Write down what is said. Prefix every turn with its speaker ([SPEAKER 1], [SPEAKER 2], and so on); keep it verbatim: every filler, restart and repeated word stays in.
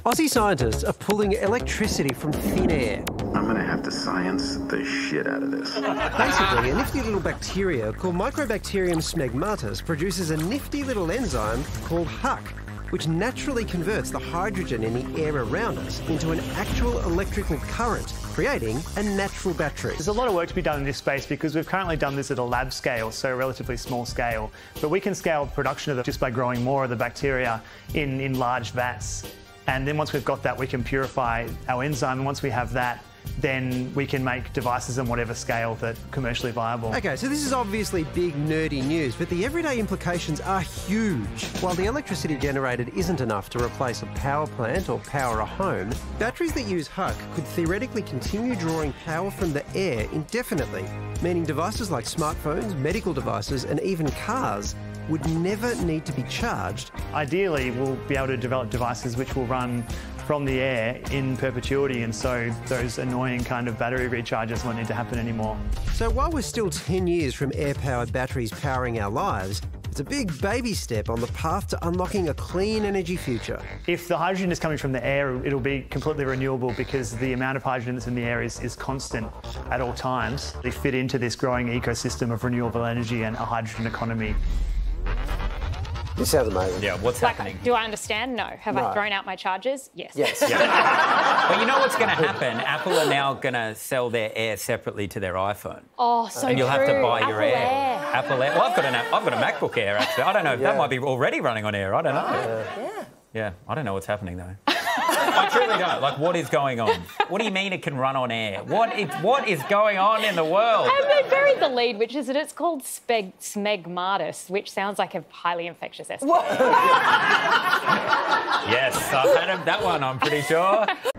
[SPEAKER 1] Aussie scientists are pulling electricity from thin air.
[SPEAKER 2] I'm gonna have to science the shit out of this.
[SPEAKER 1] Basically, a nifty little bacteria called Mycobacterium smegmatis produces a nifty little enzyme called H U C, which naturally converts the hydrogen in the air around us into an actual electrical current, creating a natural battery.
[SPEAKER 3] There's a lot of work to be done in this space because we've currently done this at a lab scale, so a relatively small scale. But we can scale production of it just by growing more of the bacteria in, in large vats. And then once we've got that, we can purify our enzyme. And once we have that, then we can make devices on whatever scale that's commercially viable.
[SPEAKER 1] Okay, so this is obviously big, nerdy news, but the everyday implications are huge. While the electricity generated isn't enough to replace a power plant or power a home, batteries that use H U C could theoretically continue drawing power from the air indefinitely, meaning devices like smartphones, medical devices, and even cars would never need to be charged.
[SPEAKER 3] Ideally, we'll be able to develop devices which will run from the air in perpetuity, and so those annoying kind of battery recharges won't need to happen anymore.
[SPEAKER 1] So while we're still ten years from air-powered batteries powering our lives, it's a big baby step on the path to unlocking a clean energy future.
[SPEAKER 3] If the hydrogen is coming from the air, it'll be completely renewable because the amount of hydrogen that's in the air is, is constant at all times. They fit into this growing ecosystem of renewable energy and a hydrogen economy.
[SPEAKER 1] This sounds amazing.
[SPEAKER 4] Yeah, what's
[SPEAKER 5] like,
[SPEAKER 4] happening?
[SPEAKER 5] Do I understand? No. Have
[SPEAKER 1] No.
[SPEAKER 5] I thrown out my chargers? Yes.
[SPEAKER 1] Yes.
[SPEAKER 4] Yeah. Well, you know what's going to happen? Apple are now going to sell their Air separately to their iPhone.
[SPEAKER 5] Oh, so
[SPEAKER 4] And you'll
[SPEAKER 5] true.
[SPEAKER 4] have to buy your
[SPEAKER 5] Apple
[SPEAKER 4] Air.
[SPEAKER 5] Air.
[SPEAKER 4] Apple Air. Well, I've got an I've got a MacBook Air actually. I don't know if
[SPEAKER 1] Yeah.
[SPEAKER 4] that might be already running on Air. I don't know.
[SPEAKER 5] Yeah.
[SPEAKER 4] Yeah, I don't know what's happening though. I truly don't. Like, what is going on? What do you mean it can run on air? What is, what is going on in the world?
[SPEAKER 5] And they buried the lead, which is that it's called speg smegmatis, which sounds like a highly infectious S T D.
[SPEAKER 4] Yes, I've had that one, I'm pretty sure.